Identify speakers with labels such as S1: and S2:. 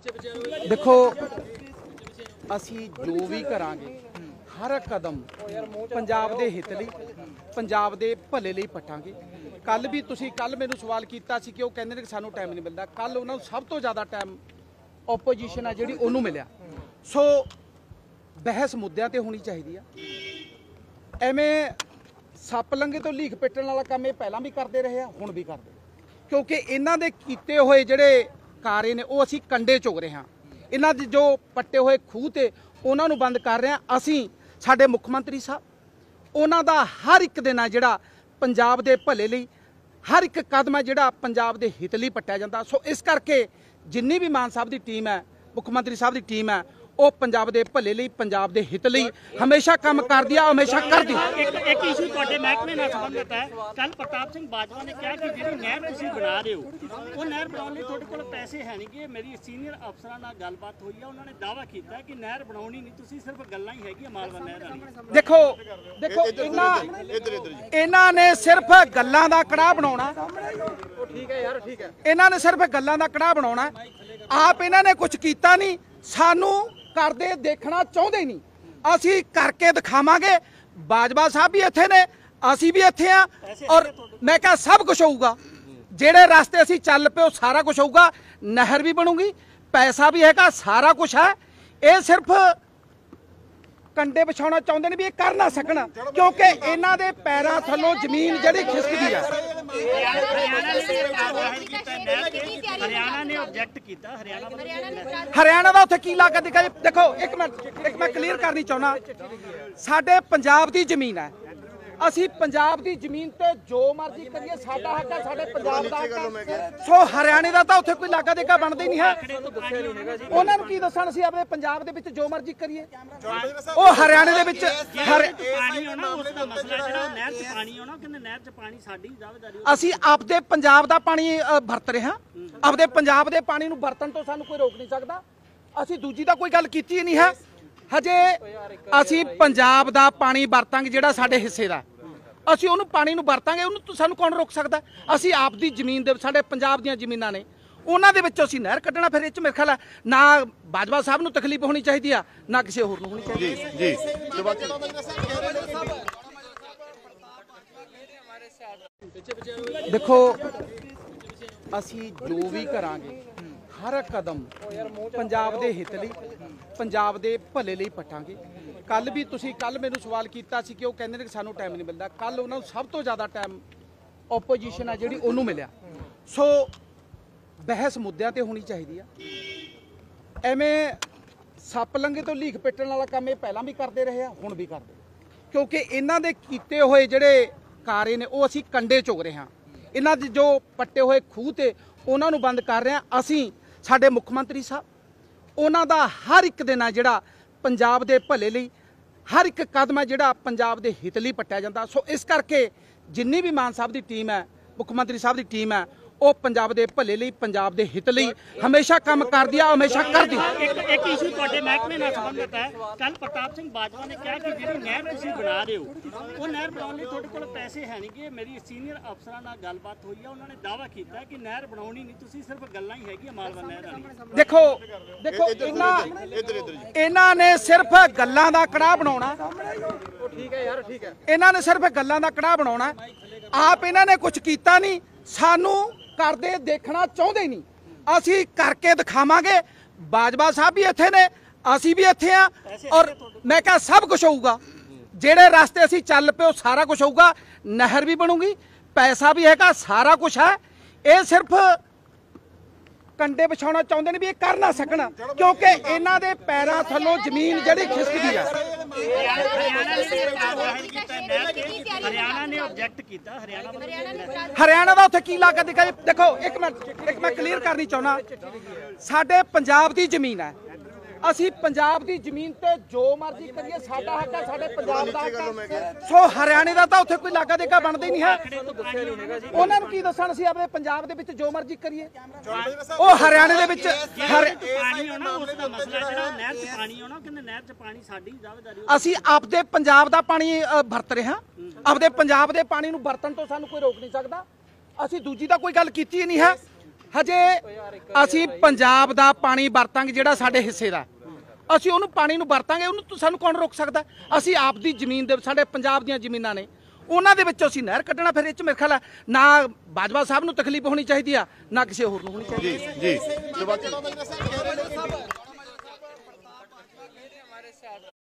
S1: देखो ਅਸੀਂ ਜੋ ਵੀ ਕਰਾਂਗੇ हर एक कदम पंजाब के हित लई पंजाब के भले लई पट्टांगे। कल भी तुसीं कल मैनूं सवाल कीता सी कि वो कहंदे ने कि सानूं टाइम नहीं मिलता। कल उन्हां नूं सब तो ज़्यादा टाइम ओपोजिशन है जिहड़ी उहनूं मिलिया। सो बहस मुद्दों ते होनी चाहिए आ। एवें सप लंघे तो लीख पिट्टण वाला काम ये पहलां भी करते रहे हुण भी करते, क्योंकि इन्हां दे कीते होए जिहड़े कार्य ने वो असीं कंडे चुग रहे हां। इन्हां दे जो पट्टे होए खूह ते उन्हां नूं बंद कर रहे हां। असीं साडे मुख मंत्री साहब उन्हां दा हर एक दिन आ जिहड़ा पंजाब दे भले लई हर एक कदम है जिहड़ा पंजाब दे हित लई पट्टिया जांदा। सो इस करके जिन्नी भी मान साहब दी टीम है, मुख मंत्री साहब दी टीम है, वो पंजाब दे भले लई पंजाब दे हित लई हमेशा काम करदी आ, हमेशा करदी।
S2: एक इशू तुहाडे महकमे नाल संबंधित है। कल प्रताप सिंह बाजवा ने कहा कि जिहड़ी नहर तुसीं बना रहे हो वो नहर बनाउण लई तुहाडे कोल पैसे है नहीं गे। मेरी सीनियर अफसरां नाल गलबात होई है, उन्होंने दावा कीता कि नहर बनाउणी नहीं, तुसीं सिर्फ गल्लां ही हैगीआं मालवा नहर वाली।
S1: देखो इन्हां ने सिर्फ गल्लां दा कड़ाह बनाउणा। ठीक है यार, ठीक है। इन्हां ने सिर्फ गल्लां दा कड़ाह बनाउणा, आप इन्हां ने कुछ कीता नहीं। सानू करदे देखना चाहुंदे नहीं, असीं करके दिखावांगे। बाजवा साहब भी इत्थे ने, असीं भी इत्थे आ, और मैं कहा सब कुछ होऊगा। जेड़े रास्ते असीं चल पे सारा कुछ होऊगा। नहर भी बनूगी, पैसा भी हैगा, सारा कुछ है। ये सिर्फ कंडे बिछाउणा चाहुंदे ने भी ये कर ना सकण, क्योंकि इन्हां दे पैरां थल्लों जमीन जिहड़ी खिसकदी है। हरियाणा का उत्थे की लागत दिखा। देखो एक मैं क्लीयर करनी चाहना, साडे पंजाब दी जमीन है, असी पंजाब दी जमीन ते जो मर्जी करिए, साडा हक है, साडे पंजाब दा हक है। सो हरियाणे दा तां उत्थे कोई लागा देगा बनदा ही नहीं है। उन्हां नूं की दस्सण असीं अपने पंजाब दे विच जो मर्जी करिए, ओ हरियाणे दे विच असीं आपदे पंजाब दा पानी वरत रहे हां। आपदे पंजाब दे पानी नूं वरतण तो सानूं कोई रोक नहीं सकदा। असीं दूजी दा कोई गल कीती ही नहीं है। हजे असीं पंजाब दा पानी वरतांगे जिहड़ा साडे हिस्से दा, असीं उहनूं पानी नूं वरतांगे, उहनूं सानूं कौन रोक सकदा। असीं आप दी जमीन दे साडे पंजाब दीयां जमीनां ने, उन्हां दे विचों असीं नहर कड्ढणा। फिर इह च मेरे ख्याल है ना बाजवा साहब नूं तकलीफ होनी चाहिदी आ, ना किसी होर नूं होनी चाहिदी। देखो असीं जो भी करांगे हर एक कदम पंजाब के हित लई पंजाब के भले लई पट्टांगे। कल भी तुसीं कल मैनूं सवाल कीता सी कि वो कहंदे ने कि सानूं टाइम नहीं मिलता। कल उन्हां नूं सब तो ज़्यादा टाइम ओपोजिशन है जिहड़ी उहनूं मिलिया। सो बहस मुद्दों ते होनी चाहिए आ। एवें सप लंघे तो लीख पिट्टण वाला काम ये पहलां भी करते रहे हुण भी करते, क्योंकि इन्हां दे कीते होए जिहड़े कार्य ने वो असीं कंडे चुग रहे हां। इन्हां दे जो पट्टे होए खूह ते उन्हां नूं बंद कर रहे हां। असीं साडे मुख मंत्री साहब उन्हां दा हर एक दिन आ जिहड़ा पंजाब दे भले लई हर एक कदम है जिहड़ा पंजाब दे हित लई पट्टिया जांदा। सो इस करके जिन्नी भी मान साहब दी टीम है, मुख मंत्री साहब दी टीम है, वो पंजाब दे भले लई पंजाब दे हित लई हमेशा काम करदी आ, हमेशा करदी।
S2: एक इशू तुहाडे महकमे नाल संबंधित है। कल प्रताप सिंह बाजवा ने कहा कि जिहड़ी नहर तुसीं बना रहे हो वो नहर बनाउण लई तुहाडे कोल पैसे है नहीं गे। मेरी सीनियर अफसरां नाल गलबात होई है, उन्होंने दावा कीता कि नहर बनाउणी नहीं, तुसीं सिर्फ गल्लां ही हैगीआं मालवा नहर वाली।
S1: देखो इन्हां ने सिर्फ गल्लां दा कड़ाह बनाउणा। ठीक है यार, ठीक है। इन्हां ने सिर्फ गल्लां दा कड़ाह बनाउणा, आप इन्हां ने कुछ कीता नहीं। सानू करदे देखना चाहुंदे नहीं, असीं करके दिखावांगे। बाजवा साहब भी इत्थे ने, असीं भी इत्थे आ, और मैं कहा सब कुछ होऊगा। जेड़े रास्ते असीं चल पे सारा कुछ होऊगा। नहर भी बनूगी, पैसा भी हैगा, सारा कुछ है। ये सिर्फ कंडे बिछाउणा चाहुंदे ने भी ये कर ना सकण, क्योंकि इन्हां दे पैरां थल्लों जमीन जिहड़ी खिसकदी है। हरियाणा का उत्थे की लागत दिखा। देखो एक मैं क्लीयर करनी चाहना, साडे पंजाब दी जमीन है, असीं पंजाब दी जमीन ते जो मर्जी करिए, साडा हक है, साडे पंजाब दा हक है। सो हरियाणे दा तां उत्थे कोई लागा देगा बनदा ही नहीं है। उन्हां नूं की दस्सण असीं अपने पंजाब दे विच जो मर्जी करिए, ओ हरियाणे दे विच असीं आपदे पंजाब दा पानी वरत रहे हां। आपदे पंजाब दे पानी नूं वरतण तो सानूं कोई रोक नहीं सकदा। असीं दूजी दा कोई गल कीती ही नहीं है। ਹਜੇ ਅਸੀਂ ਪੰਜਾਬ ਦਾ ਪਾਣੀ ਵਰਤਾਂਗੇ ਜਿਹੜਾ ਸਾਡੇ ਹਿੱਸੇ ਦਾ, ਅਸੀਂ ਉਹਨੂੰ ਪਾਣੀ ਨੂੰ ਵਰਤਾਂਗੇ, ਉਹਨੂੰ ਸਾਨੂੰ ਕੌਣ ਰੋਕ ਸਕਦਾ? ਅਸੀਂ ਆਪ ਦੀ ਜ਼ਮੀਨ ਦੇ, ਸਾਡੇ ਪੰਜਾਬ ਦੀਆਂ ਜ਼ਮੀਨਾਂ ਨੇ, ਉਹਨਾਂ ਦੇ ਵਿੱਚੋਂ ਅਸੀਂ ਨਹਿਰ ਕੱਢਣਾ। ਫਿਰ ਇਹ 'ਚ ਮੇਰੇ ਖਿਆਲ ਹੈ ਨਾ ਬਾਜਵਾ ਸਾਹਿਬ ਨੂੰ ਤਕਲੀਫ ਹੋਣੀ ਚਾਹੀਦੀ ਆ, ਨਾ ਕਿਸੇ ਹੋਰ ਨੂੰ ਹੋਣੀ ਚਾਹੀਦੀ।
S3: ਜੀ